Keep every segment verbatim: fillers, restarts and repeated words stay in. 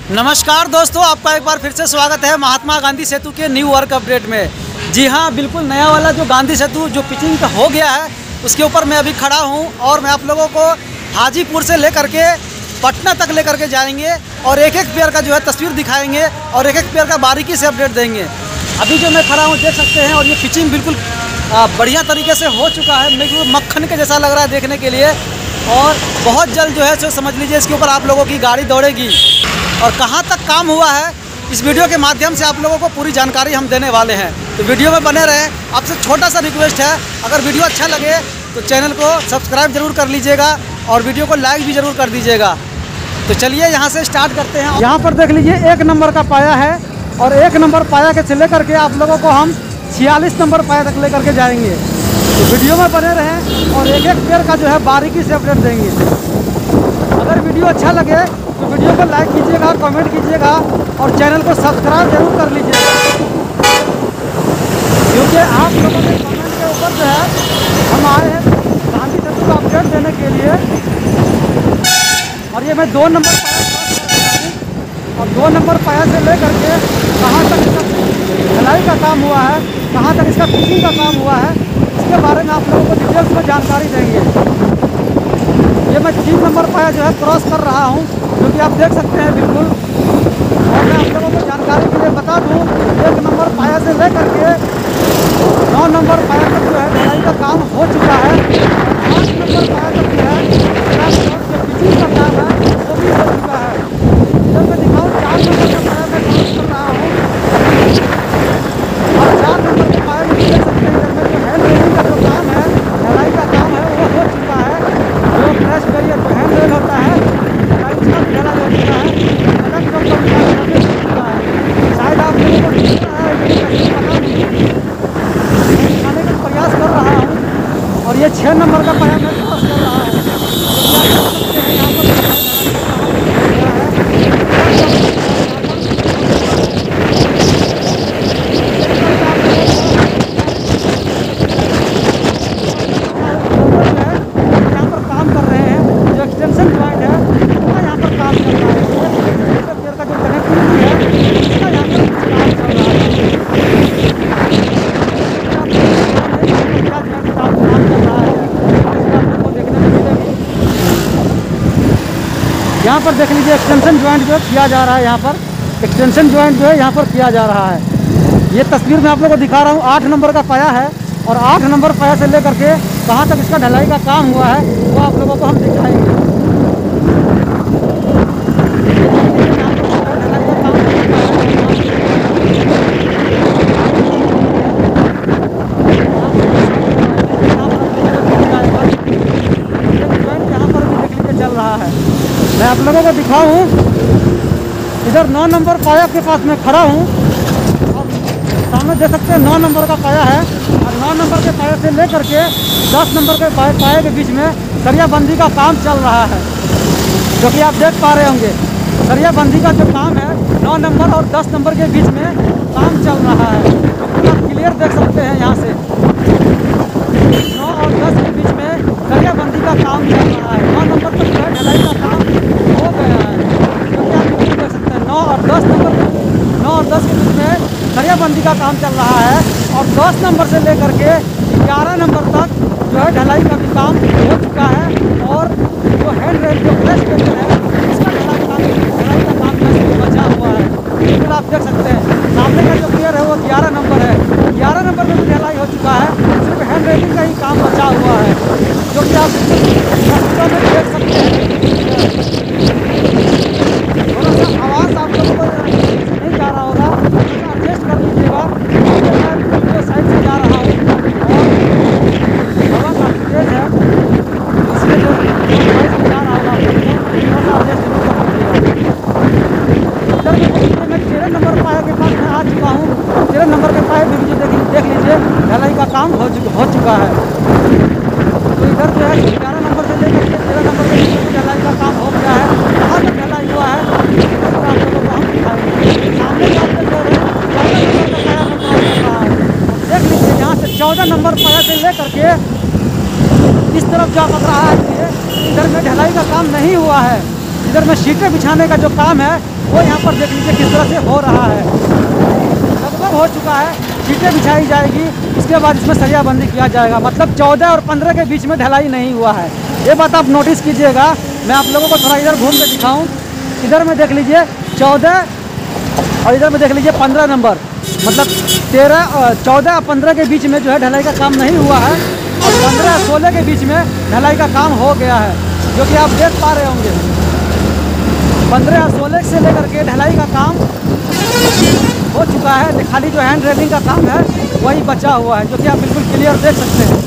नमस्कार दोस्तों, आपका एक बार फिर से स्वागत है महात्मा गांधी सेतु के न्यू वर्क अपडेट में। जी हाँ, बिल्कुल नया वाला जो गांधी सेतु जो पिचिंग का हो गया है उसके ऊपर मैं अभी खड़ा हूँ और मैं आप लोगों को हाजीपुर से लेकर के पटना तक लेकर के जाएंगे और एक एक पेयर का जो है तस्वीर दिखाएंगे और एक एक पेयर का बारीकी से अपडेट देंगे। अभी जो मैं खड़ा हूँ देख सकते हैं और ये पिचिंग बिल्कुल बढ़िया तरीके से हो चुका है। बिल्कुल मक्खन के जैसा लग रहा है देखने के लिए और बहुत जल्द जो है सो समझ लीजिए इसके ऊपर आप लोगों की गाड़ी दौड़ेगी। और कहाँ तक काम हुआ है इस वीडियो के माध्यम से आप लोगों को पूरी जानकारी हम देने वाले हैं, तो वीडियो में बने रहें। आपसे छोटा सा रिक्वेस्ट है, अगर वीडियो अच्छा लगे तो चैनल को सब्सक्राइब जरूर कर लीजिएगा और वीडियो को लाइक भी जरूर कर दीजिएगा। तो चलिए यहाँ से स्टार्ट करते हैं। यहाँ पर देख लीजिए एक नंबर का पाया है और एक नंबर पाया के से लेकर के आप लोगों को हम छियालीस नंबर पाया तक लेकर के जाएंगे। तो वीडियो में बने रहें और एक एक पेयर का जो है बारीकी से अपडेट देंगे। अगर वीडियो अच्छा लगे तो वीडियो को लाइक कीजिएगा, कमेंट कीजिएगा और चैनल को सब्सक्राइब जरूर कर लीजिएगा, क्योंकि आप लोगों के कमेंट के ऊपर जो है हम आए हैं गांधी सेतु का अपडेट देने के लिए। और ये मैं दो नंबर पाया और दो नंबर पाया से लेकर के कहाँ तक इसका ढलाई का काम हुआ है, कहाँ तक इसका फिटिंग का काम हुआ है, इसके बारे में आप लोगों को डिटेल्स में जानकारी देंगे। ये मैं तीन नंबर पाया जो है क्रॉस कर रहा हूँ, जो कि आप देख सकते हैं बिल्कुल। और मैं आप लोगों को जानकारी के लिए बता दूँ, एक नंबर पाया से लेकर के नौ नंबर पाया तक जो है ढलाई का काम हो चुका है। आठ नंबर पाया तक जो है जो पिचिंग का काम है वो भी हो चुका है। इधर मैं दिखाऊँ चार नंबर का पाया मैं क्रॉस कर रहा हूँ और चार नंबर के पाया में देख सकते हैं इधर में जो हैंड रेलिंग का जो काम है, ढलाई का काम है वो हो चुका है। जो क्रैश बैरियर जो हैंड रेल होता है उसका भी ढलाई हो चुका है। अलग कंपनी का हो चुका है। शायद आप लोगों को दिख रहा है कि पता नहीं, दिखाने का प्रयास कर रहा हूँ। और ये छः नंबर का पाया मैं क्रॉस कर रहा हूँ। यहाँ पर देख लीजिए एक्सटेंशन जॉइंट जो है किया जा रहा है। यहाँ पर एक्सटेंशन जॉइंट जो है यहाँ पर किया जा रहा है। ये तस्वीर में आप लोगों को दिखा रहा हूँ। आठ नंबर का पाया है और आठ नंबर पाया से लेकर के कहाँ तक इसका ढलाई का काम हुआ है वो आप लोगों को हम दिखाएंगे। चल रहा है, मैं आप लोगों को दिखाऊं। इधर नौ नंबर पाया के पास मैं खड़ा हूं और सामने देख सकते हैं नौ नंबर का पाया है और नौ नंबर के पाया से लेकर के दस नंबर के पाया, पाया के बीच में सरियाबंदी का काम चल रहा है, जो कि आप देख पा रहे होंगे। सरियाबंदी का जो काम है नौ नंबर और दस नंबर के बीच में काम चल रहा है, तो आप क्लियर देख सकते हैं। यहाँ से नौ और दस के बीच में सरियाबंदी का काम चल रहा है। नौ नंबर तक जो है ढलाई का काम हो गया है, क्योंकि आप देख सकते हैं नौ और दस नंबर नौ और दस के बीच में सरियाबंदी का काम चल रहा है। और दस नंबर से लेकर के ग्यारह नंबर तक जो है ढलाई का भी काम हो चुका है। और जो हैंड रेल जो फ्लैश पेपर है इसका ढलाई का ढलाई का काम बचा हुआ है। बिल्कुल आप देख सकते हैं सामने का जो पेयर है वो ग्यारह नंबर है। ग्यारह नंबर में भी ढलाई हो चुका है, सिर्फ हैंड रेलिंग का ही काम बचा हुआ है, जो कि आप तस्वीरों में देख सकते हैं। थोड़ा सा आवाज़ आप लोगों को नहीं जा रहा होगा, एडजस्ट कर लीजिएगा। मैं वीडियो साइड से जा रहा हूँ और हवा काफ़ी तेज़ है, इसलिए जो साइड से जा रहा होगा थोड़ा सा एडजस्ट जरूर कर लीजिएगा। इधर में देखिए मैं तेरह नंबर पाया के पास मैं आ चुका हूँ। तेरह नंबर के पाया भी देख देख लीजिए ढलाई का काम हो चुका हो चुका है। तो इधर जो है ग्यारह नंबर से लेकर के तेरह नंबर के बीच में ढलाई का काम हो गया है। कहाँ तक ढलाई हुआ है आप लोगों को हम दिखाएंगे। सामने का आप देख रहे हैं चौदह नंबर का पाया में काम कर रहा है। देख लीजिए यहाँ से चौदह नंबर पाया से लेकर के इस तरफ जा पक रहा है। इधर में ढलाई का काम नहीं हुआ है, इधर में सीटें बिछाने का जो काम है वो यहाँ पर देख लीजिए किस तरह से हो रहा है। लगभग हो चुका है, ईंटें बिछाई जाएगी, उसके बाद इसमें सरिया बंदी किया जाएगा। मतलब चौदह और पंद्रह के बीच में ढलाई नहीं हुआ है, ये बात आप नोटिस कीजिएगा। मैं आप लोगों को थोड़ा इधर घूम के दिखाऊं। इधर में देख लीजिए चौदह और इधर में देख लीजिए पंद्रह नंबर, मतलब तेरह चौदह और पंद्रह के बीच में जो है ढलाई का काम नहीं हुआ है, और पंद्रह सोलह के बीच में ढलाई का काम हो गया है, जो कि आप देख पा रहे होंगे। पंद्रह और सोलह से लेकर के ढलाई का काम हो चुका है, खाली जो हैंड रेलिंग का काम है वही बचा हुआ है, जो कि आप बिल्कुल क्लियर देख सकते हैं।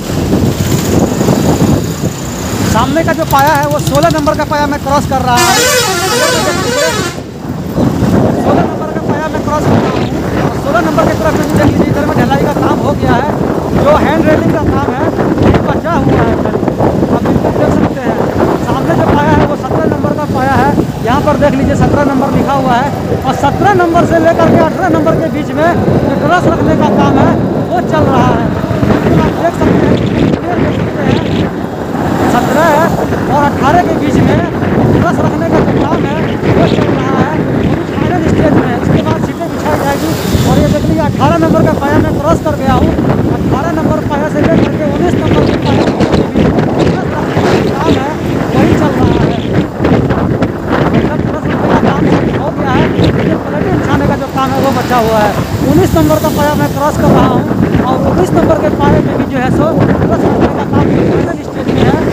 सामने का जो पाया है वो सोलह नंबर का पाया मैं क्रॉस कर रहा हूँ। सोलह नंबर का पाया मैं क्रॉस कर रहा हूँ, और सोलह नंबर की तरफ में देख लीजिए इधर में ढलाई का काम हो गया है। जो हैंड रेलिंग का काम है ये बचा हुआ है, आप बिल्कुल देख सकते हैं। सामने जो पाया है वो सत्रह नंबर का पाया है, यहाँ पर देख लीजिए सत्रह नंबर लिखा हुआ है, और सत्रह नंबर से लेकर के अठारह नंबर के बीच में जो ट्रस रखने का काम है वो चल रहा है। आप देख सकते हैं, देख सकते हैं सत्रह और अठारह के बीच में ट्रस रखने का जो काम है वो चल रहा है, फाइनल स्टेज में है। इसके बाद सीटें बिछाई जाएगी, और ये देख लीजिए अठारह नंबर का पाया मैं क्रॉस कर गया हूँ। अठारह नंबर पाया से लेकर के उन्नीस नंबर के पाया के बीच ट्रस रखने का काम है वही चल रहा है। मतलब ट्रस रखने का काम हो गया है, प्लेटें बिछाने का जो काम है वो बचा हुआ है। उन्नीस नंबर का पाया मैं क्रॉस कर रहा हूँ, और उन्नीस नंबर के पाए में भी जो है सो ट्रस रखने का काम फाइनल स्टेज में है।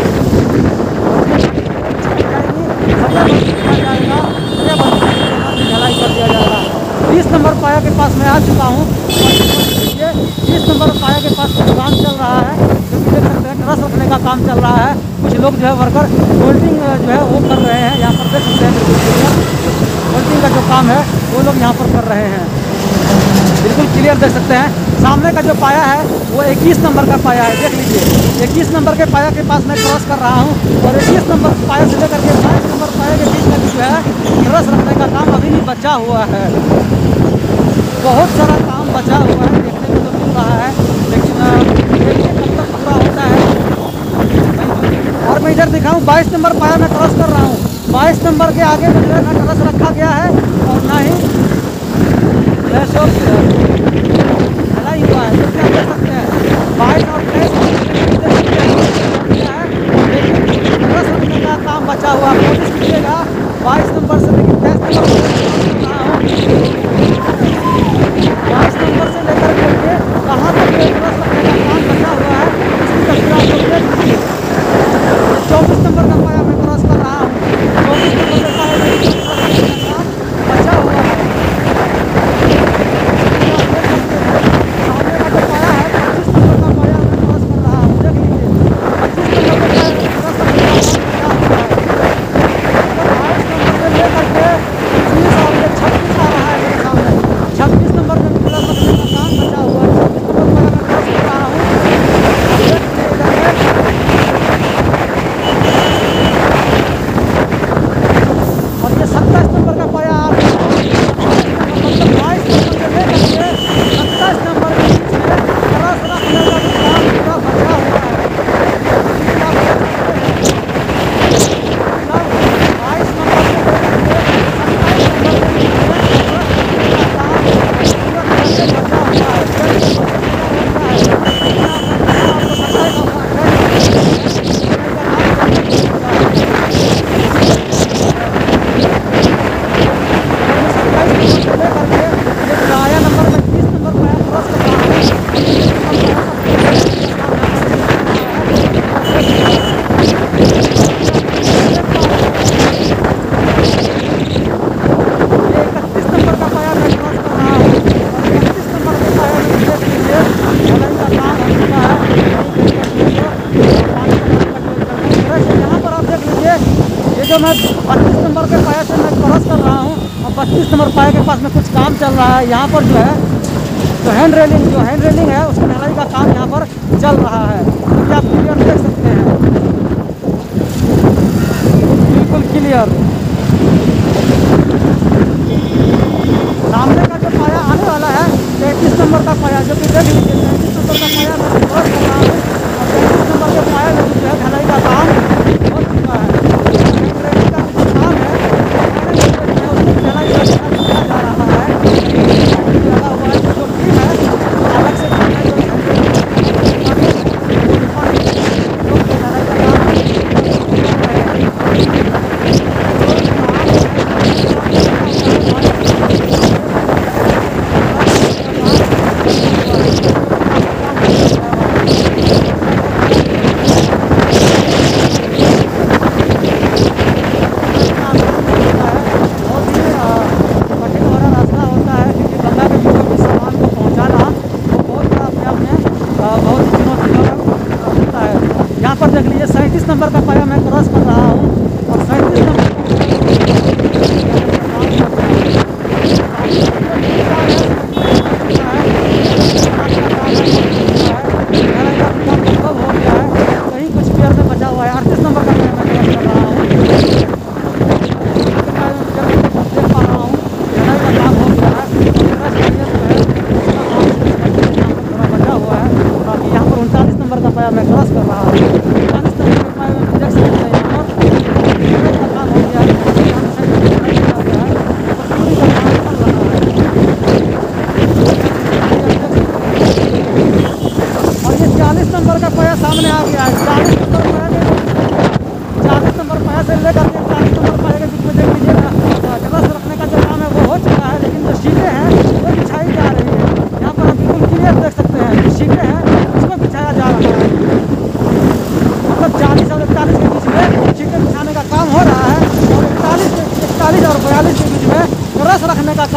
ढलाई कर दिया जाएगा। बीस नंबर पाया के पास मैं आ चुका हूँ, बीस नंबर पाया के पास कुछ काम चल रहा है, जो कि देख सकते हैं ट्रस रखने का काम चल रहा है। कुछ लोग जो है वर्कर होल्डिंग जो है वो कर रहे हैं, यहाँ पर देख सकते हैं होल्डिंग का जो काम है वो लोग यहाँ पर कर रहे हैं, बिल्कुल क्लियर देख सकते हैं। सामने का जो पाया है वो इक्कीस नंबर का पाया है, देख लीजिए इक्कीस नंबर के पाया के पास मैं क्रॉस कर रहा हूँ, और इक्कीस नंबर पाया से लेकर के बाईस नंबर पाया के बीच में जो है ट्रस रखने का काम अभी भी बचा हुआ है। बहुत सारा काम बचा हुआ है, देखने को तो मिल रहा है, लेकिन देखिए कब तक पूरा होता है। और मैं इधर दिखाऊँ, बाईस नंबर पाया मैं क्रॉस कर रहा हूँ, बाईस नंबर के आगे में जो है ना ट्रस रखा गया है, और ना ही ढलाई हुआ है, जो कि आप देख सकते हैं। बाईस और तेईस ट्रस रखने का काम बचा हुआ है, कोशिश कीजिएगा। बाईस नंबर से लेकर तेईस नंबर बाईस नंबर से लेकर के कहाँ तक ट्रस रखने का काम बचा हुआ है इसकी तस्वीर आप लोग देख लीजिए। चौबीस नंबर का पाया मैं क्रॉस कर रहा हूँ, चौबीस नंबर का पाया में ट्रस रखने का काम बचा हुआ है। जो मैं बत्तीस नंबर के पाया से मैं क्रॉस कर रहा हूँ, और बत्तीस नंबर पाया के पास में कुछ काम चल रहा है। यहाँ पर जो है जो हैंड रेलिंग जो हैंड रेलिंग है उसकी ढलाई का काम यहाँ पर चल रहा है, क्योंकि आप क्लियर देख सकते हैं, बिल्कुल क्लियर। सामने का जो पाया आने वाला है तैंतीस नंबर का पाया, जो कि देख लीजिए तैंतीस नंबर का पाया मैं क्रॉस कर रहा हूँ, और तैंतीस नंबर के पाया में जो है ढलाई का काम हो चुका है। काम है ढलाई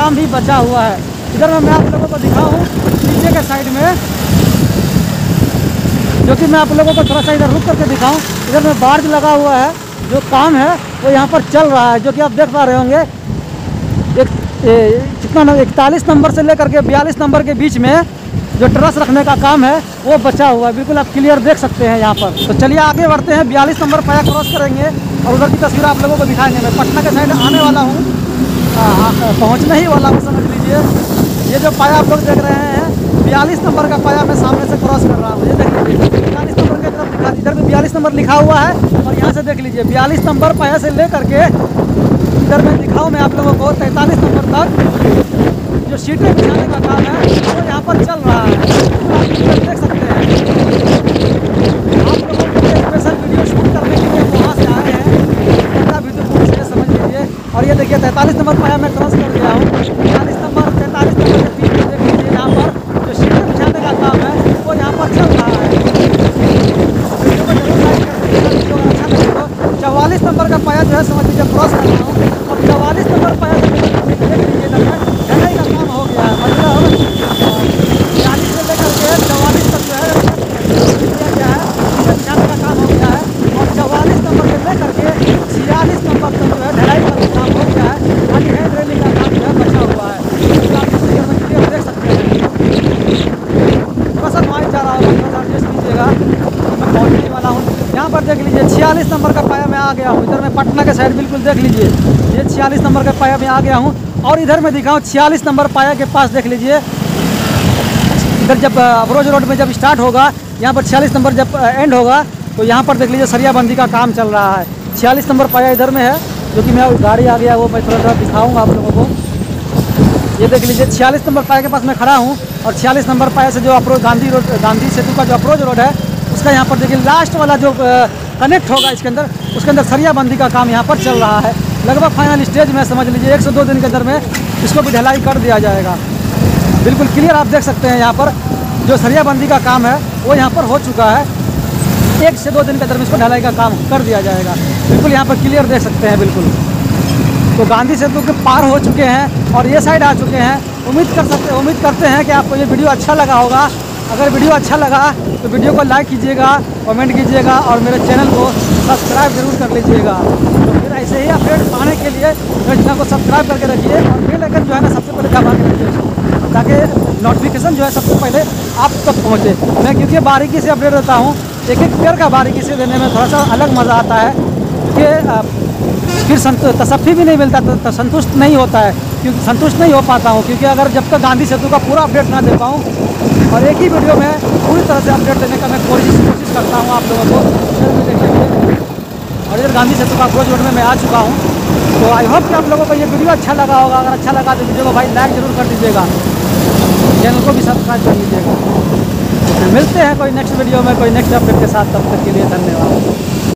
काम भी बचा हुआ है। इधर में मैं आप लोगों को दिखाऊँ नीचे के साइड में, जो कि मैं आप लोगों को थोड़ा सा इधर रुक करके दिखाऊँ। इधर में बार्ज लगा हुआ है, जो काम है वो यहाँ पर चल रहा है, जो कि आप देख पा रहे होंगे। एक कितना इकतालीस नंबर से लेकर के बयालीस नंबर के बीच में जो ट्रस रखने का काम है वो बचा हुआ है, बिल्कुल आप क्लियर देख सकते हैं यहाँ पर। तो चलिए आगे बढ़ते हैं, बयालीस नंबर पाया क्रॉस करेंगे और उधर की तस्वीर आप लोगों को दिखाएंगे। मैं पटना के साइड आने वाला हूँ, पहुँचने ही वाला हूँ समझ लीजिए। ये जो पाया आप लोग देख रहे हैं बयालीस नंबर का पाया मैं सामने से क्रॉस कर रहा हूँ। ये देख लीजिए बयालीस नंबर की तरफ दिखा, इधर भी बयालीस नंबर लिखा हुआ है और यहाँ से देख लीजिए बयालीस नंबर पाया से ले करके इधर मैं दिखाऊँ मैं आप लोगों को तैंतालीस नंबर तक जो सीटें बिछाने का काम है वो यहाँ पर चल रहा है, आप देख सकते हैं। आप लोगों को स्पेशल वीडियो शूट करने के लिए वहाँ से आए हैं, वीडियो से समझ लीजिए। और ये देखिए तैंतालीस नंबर पाया मैं क्रॉस कर गया हूँ। बयालीस नंबर तैंतालीस नंबर के बीच में देख लीजिए यहाँ पर जो सीटें बिछाने का काम है वो यहाँ पर चल रहा है। चौवालीस नंबर का पाया जो है समझ लीजिए क्रॉस कर रहा हूँ और चौवालीस नंबर पाया देख लीजिए ढलाई का काम हो गया है। मतलब चालीस से लेकर के चौवालीस तक जो है क्या है बिछाने का काम हो गया है और चौवालीस नंबर से लेकर के छियालीस नंबर तक जो है ढलाई का काम हो गया है। खाली हैंड रेलिंग का काम जो है बचा हुआ है, आप इस फिगर में क्लियर देख सकते हैं। थोड़ा सा नॉइज जा रहा होगा, थोड़ा सा एडजस्ट कीजिएगा, मैं पहुँचने वाला हूँ। यहाँ पर देख लीजिए छियालीस नंबर का पाया मैं आ गया हूँ। इधर मैं पटना के साइड बिल्कुल देख लीजिए, ये छियालीस नंबर का पाया मैं आ गया हूँ। और इधर मैं दिखाऊँ छियालीस नंबर पाया के पास देख लीजिए, इधर जब अप्रोच रोड में जब स्टार्ट होगा, यहाँ पर छियालीस नंबर जब एंड होगा तो यहाँ पर देख लीजिए सरियाबंदी का काम चल रहा है। छियालीस नंबर पाया इधर में है, जो कि मैं गाड़ी आ गया वो मैं थोड़ा सा दिखाऊँगा आप लोगों को। ये देख लीजिए छियालीस नंबर पाया के पास मैं खड़ा हूँ और छियालीस नंबर पाया से जो अप्रोच गांधी रोड गांधी सेतु का जो अप्रोच रोड है उसका यहाँ पर देखिए लास्ट वाला जो कनेक्ट होगा इसके अंदर, उसके अंदर सरियाबंदी का काम यहाँ पर चल रहा है। लगभग फाइनल स्टेज में समझ लीजिए एक से दो दिन के अंदर में इसको भी ढलाई कर दिया जाएगा। बिल्कुल क्लियर आप देख सकते हैं यहाँ पर जो सरियाबंदी का काम है वो यहाँ पर हो चुका है। एक से दो दिन के अंदर में इसको ढलाई का काम कर दिया जाएगा, बिल्कुल यहाँ पर क्लियर देख सकते हैं बिल्कुल। तो गांधी सेतु के पार हो चुके हैं और ये साइड आ चुके हैं। उम्मीद कर सकते उम्मीद करते हैं कि आपको ये वीडियो अच्छा लगा होगा। अगर वीडियो अच्छा लगा तो वीडियो को लाइक कीजिएगा, कमेंट कीजिएगा और मेरे चैनल को सब्सक्राइब जरूर कर लीजिएगा। तो फिर ऐसे ही अपडेट पाने के लिए मेरे चैनल को सब्सक्राइब करके रखिए और बेल आइकन जो है ना सबसे पहले दबा के रखिए, ताकि नोटिफिकेशन जो है सबसे पहले आप तक पहुँचे। मैं क्योंकि बारीकी से अपडेट देता हूँ, एक एक पेड़ का बारीकी से देने में थोड़ा सा अलग मज़ा आता है, क्योंकि फिर तसफ्फी भी नहीं मिलता, तो संतुष्ट नहीं होता है, क्योंकि संतुष्ट नहीं हो पाता हूँ। क्योंकि अगर जब तक गांधी सेतु का पूरा अपडेट ना दे पाऊँ और एक ही वीडियो में पूरी तरह से अपडेट देने का मैं कोशिश कोशिश करता हूँ आप लोगों को। और इधर गांधी सेतु का अप्रोच रोड में मैं आ चुका हूँ। तो आई होप कि आप लोगों को ये वीडियो अच्छा लगा होगा। अगर अच्छा लगा तो वीडियो को भाई लाइक ज़रूर कर दीजिएगा, चैनल को भी सब्सक्राइब कर लीजिएगा। तो फिर मिलते हैं कोई नेक्स्ट वीडियो में कोई नेक्स्ट अपडेट के साथ, तब तक के लिए धन्यवाद।